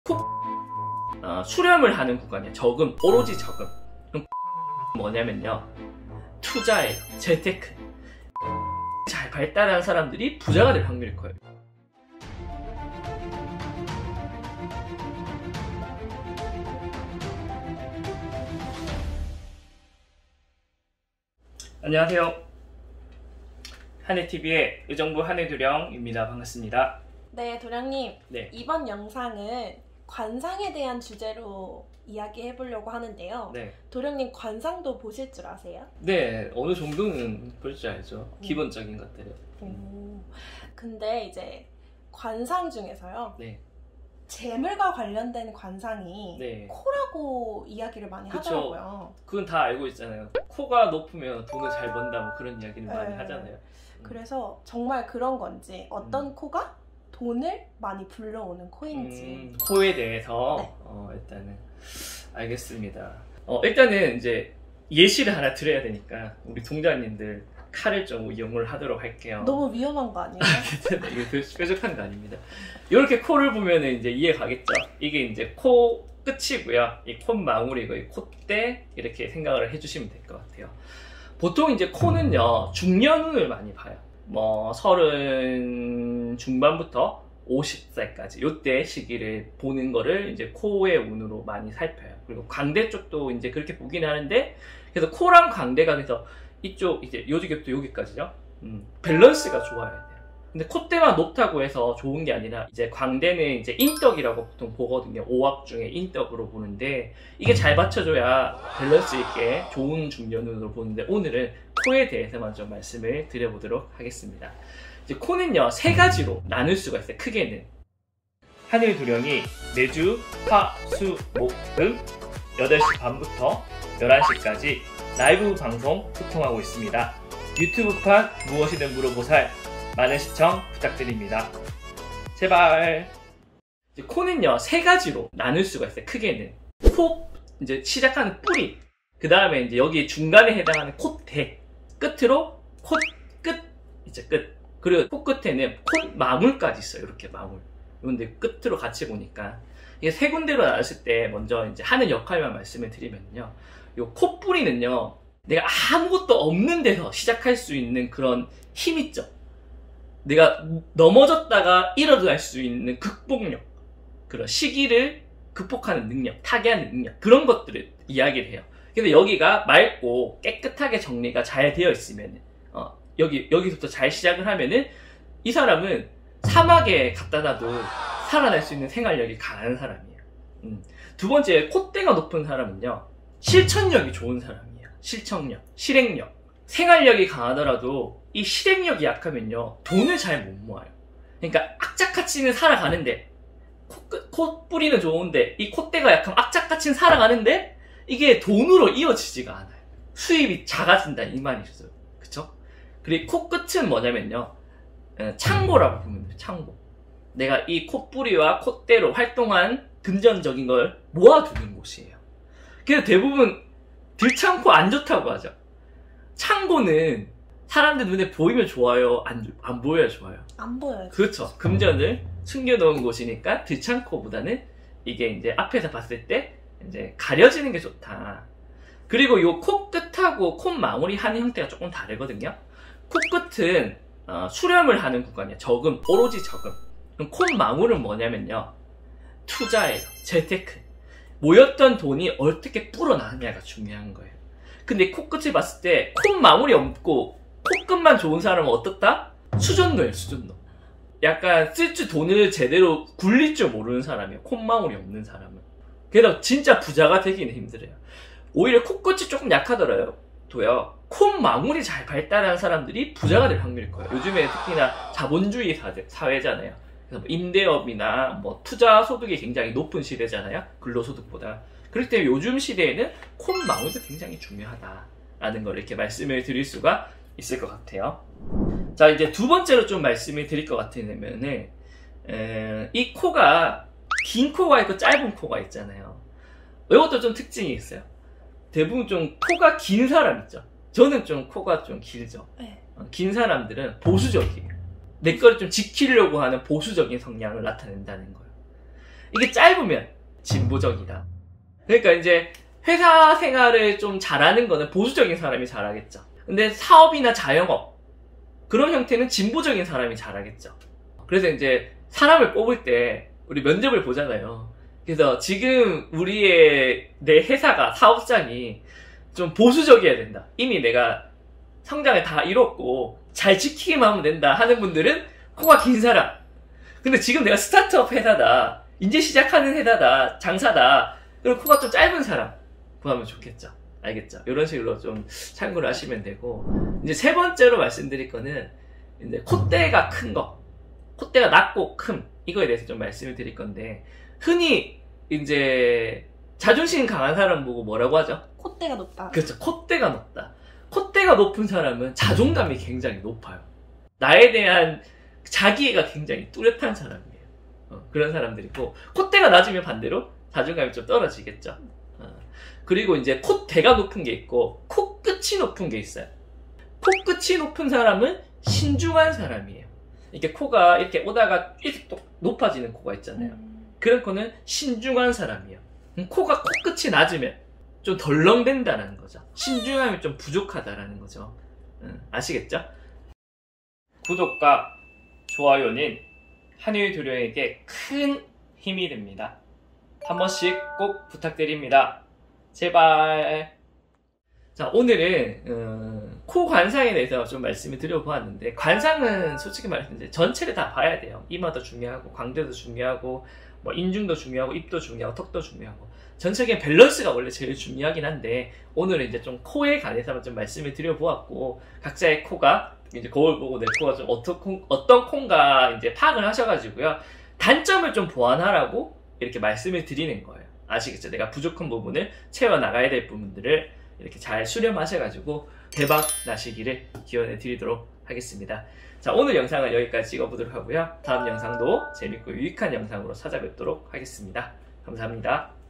수렴을 하는 구간이에요. 저금, 오로지 저금. 그럼 뭐냐면요, 투자예요. 재테크. 잘 발달한 사람들이 부자가 될 확률이 커요. 안녕하세요. 한해TV의 의정부 한해도령입니다. 반갑습니다. 네, 도령님. 네. 이번 영상은 관상에 대한 주제로 이야기해 보려고 하는데요. 네. 도령님 관상도 보실 줄 아세요? 네, 어느 정도는 볼 줄 알죠. 기본적인 것들은. 근데 이제 관상 중에서요. 네. 재물과 관련된 관상이 네. 코라고 이야기를 많이 그쵸. 하더라고요. 그건 다 알고 있잖아요. 코가 높으면 돈을 잘 번다, 뭐 그런 이야기를 많이 네. 하잖아요. 그래서 정말 그런 건지, 어떤 코가 돈을 많이 불러오는 코인지. 코에 대해서 네. 일단은 알겠습니다. 일단은 이제 예시를 하나 드려야 되니까 우리 동자님들 칼을 좀 이용을 하도록 할게요. 너무 위험한 거 아니에요? 이거 뾰족한 거 아닙니다. 이렇게 코를 보면은 이제 이해 가겠죠? 이게 이제 코 끝이고요. 이 콧망울이고 이 콧대, 이렇게 생각을 해주시면 될 것 같아요. 보통 이제 코는요, 중년운을 많이 봐요. 뭐 30 중반부터 50살까지 요때 시기를 보는 거를 이제 코의 운으로 많이 살펴요. 그리고 광대 쪽도 이제 그렇게 보긴 하는데, 그래서 코랑 광대가, 그래서 이쪽 이제 요지겹도 여기까지죠. 밸런스가 좋아야 돼요. 근데 콧대만 높다고 해서 좋은 게 아니라, 이제 광대는 이제 인덕이라고 보통 보거든요. 5합 중에 인덕으로 보는데, 이게 잘 받쳐줘야 밸런스 있게 좋은 중년운으로 보는데, 오늘은 코에 대해서만 좀 말씀을 드려보도록 하겠습니다. 이제 코는요, 세 가지로 나눌 수가 있어요. 크게는 한해도령이 매주 화, 수, 목 등 8시 반부터 11시까지 라이브 방송 소통하고 있습니다. 유튜브판 무엇이든 물어보살 많은 시청 부탁드립니다. 제발. 이제 코는요, 세 가지로 나눌 수가 있어요. 크게는 코 이제 시작하는 뿌리, 그 다음에 이제 여기 중간에 해당하는 콧대, 끝으로 콧끝, 이제 끝, 그리고 코끝에는 콧망울까지 있어요. 이렇게 망울. 근데 끝으로 같이 보니까 이게 세 군데로 나눴을 때 먼저 이제 하는 역할만 말씀을 드리면요, 요 콧뿌리는요, 내가 아무것도 없는 데서 시작할 수 있는 그런 힘 있죠. 내가 넘어졌다가 일어날 수 있는 극복력, 그런 시기를 극복하는 능력, 타개하는 능력, 그런 것들을 이야기를 해요. 근데 여기가 맑고 깨끗하게 정리가 잘 되어 있으면, 여기서부터 잘 시작을 하면은 이 사람은 사막에 갖다 놔도 살아날 수 있는 생활력이 강한 사람이에요. 두 번째, 콧대가 높은 사람은요, 실천력이 좋은 사람이에요. 실천력, 실행력. 생활력이 강하더라도 이 실행력이 약하면요, 돈을 잘 못 모아요. 그러니까 악착같이는 살아가는데, 콧뿌리는 좋은데 이 콧대가 약하면 악착같이는 살아가는데 이게 돈으로 이어지지가 않아요. 수입이 작아진다, 이 말이죠. 그쵸? 그리고 코끝은 뭐냐면요, 창고라고 보면 돼요. 창고. 내가 이 콧뿌리와 콧대로 활동한 금전적인 걸 모아두는 곳이에요. 그래서 대부분 들창고 안 좋다고 하죠. 창고는 사람들 눈에 보이면 좋아요, 안 보여야 좋아요? 안 보여요. 그렇죠. 금전을 숨겨놓은 곳이니까 들창고보다는 이게 이제 앞에서 봤을 때 이제 가려지는 게 좋다. 그리고 요 코끝하고 콧망울이 하는 형태가 조금 다르거든요. 코끝은 수렴을 하는 구간이에요. 저금, 오로지 저금. 그럼 콧망울은 뭐냐면요, 투자예요. 재테크. 모였던 돈이 어떻게 불어나느냐가 중요한 거예요. 근데 코끝을 봤을 때 콧망울이 없고 코끝만 좋은 사람은 어떻다? 수전노예요, 수전노. 약간 쓸 줄 돈을 제대로 굴릴 줄 모르는 사람이에요. 콧망울이 없는 사람은. 그래서 진짜 부자가 되기는 힘들어요. 오히려 코끝이 조금 약하더라도요, 콧망울이 잘 발달한 사람들이 부자가 될 확률이 커요. 요즘에 특히나 자본주의 사회잖아요. 그래서 뭐 임대업이나 뭐 투자 소득이 굉장히 높은 시대잖아요. 근로소득보다. 그렇기 때문에 요즘 시대에는 콧망울도 굉장히 중요하다라는 걸 이렇게 말씀을 드릴 수가 있을 것 같아요. 자, 이제 두 번째로 좀 말씀을 드릴 것 같으면은, 이 코가 긴 코가 있고 짧은 코가 있잖아요. 이것도 좀 특징이 있어요. 대부분 좀 코가 긴 사람 있죠. 저는 좀 코가 좀 길죠. 네. 긴 사람들은 보수적이에요. 내 거를 좀 지키려고 하는 보수적인 성향을 나타낸다는 거예요. 이게 짧으면 진보적이다. 그러니까 이제 회사 생활을 좀 잘하는 거는 보수적인 사람이 잘하겠죠. 근데 사업이나 자영업 그런 형태는 진보적인 사람이 잘하겠죠. 그래서 이제 사람을 뽑을 때 우리 면접을 보잖아요. 그래서 지금 내 회사가 사업장이 좀 보수적이어야 된다. 이미 내가 성장을 다 이뤘고 잘 지키기만 하면 된다 하는 분들은 코가 긴 사람. 근데 지금 내가 스타트업 회사다. 이제 시작하는 회사다. 장사다. 그럼 코가 좀 짧은 사람 구하면 좋겠죠. 알겠죠? 이런 식으로 좀 참고를 하시면 되고, 이제 세 번째로 말씀드릴 거는 이제 콧대가 큰 거. 콧대가 낮고 큼. 이거에 대해서 좀 말씀을 드릴 건데, 흔히 이제 자존심 강한 사람 보고 뭐라고 하죠? 콧대가 높다. 그렇죠. 콧대가 높다. 콧대가 높은 사람은 자존감이 굉장히 높아요. 나에 대한 자기애가 굉장히 뚜렷한 사람이에요. 그런 사람들이고, 콧대가 낮으면 반대로 자존감이 좀 떨어지겠죠. 그리고 이제 콧대가 높은 게 있고 코끝이 높은 게 있어요. 코끝이 높은 사람은 신중한 사람이에요. 이렇게 코가 이렇게 오다가 이렇게 또 높아지는 코가 있잖아요. 그런 코는 신중한 사람이에요. 코가 코끝이 낮으면 좀 덜렁댄다는 거죠. 신중함이 좀 부족하다라는 거죠. 아시겠죠? 구독과 좋아요는 한유희 도령에게 큰 힘이 됩니다. 한 번씩 꼭 부탁드립니다. 제발. 자, 오늘은 코 관상에 대해서 좀 말씀을 드려보았는데, 관상은 솔직히 말해서 이제 전체를 다 봐야 돼요. 이마도 중요하고 광대도 중요하고 뭐 인중도 중요하고 입도 중요하고 턱도 중요하고 전체적인 밸런스가 원래 제일 중요하긴 한데, 오늘은 이제 좀 코에 관해서만 좀 말씀을 드려보았고, 각자의 코가 이제 거울 보고 내 코가 좀 어떤 콩가 이제 파악을 하셔가지고요, 단점을 좀 보완하라고 이렇게 말씀을 드리는 거예요. 아시겠죠? 내가 부족한 부분을 채워나가야 될 부분들을 이렇게 잘 수렴하셔가지고 대박 나시기를 기원해 드리도록 하겠습니다. 자, 오늘 영상은 여기까지 찍어보도록 하고요. 다음 영상도 재밌고 유익한 영상으로 찾아뵙도록 하겠습니다. 감사합니다.